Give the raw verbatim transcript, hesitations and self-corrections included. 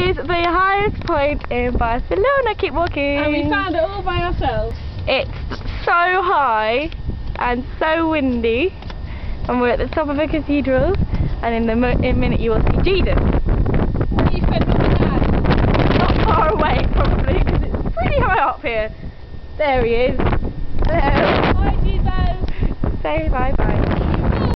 is the highest point in Barcelona. Keep walking. And we found it all by ourselves. It's so high and so windy, and we're at the top of a cathedral, and in the mo in a minute you will see Jesus. You fed with the dad. Not far away probably, because it's pretty high up here. There he is. Hello. Hi Jesus. Say bye bye.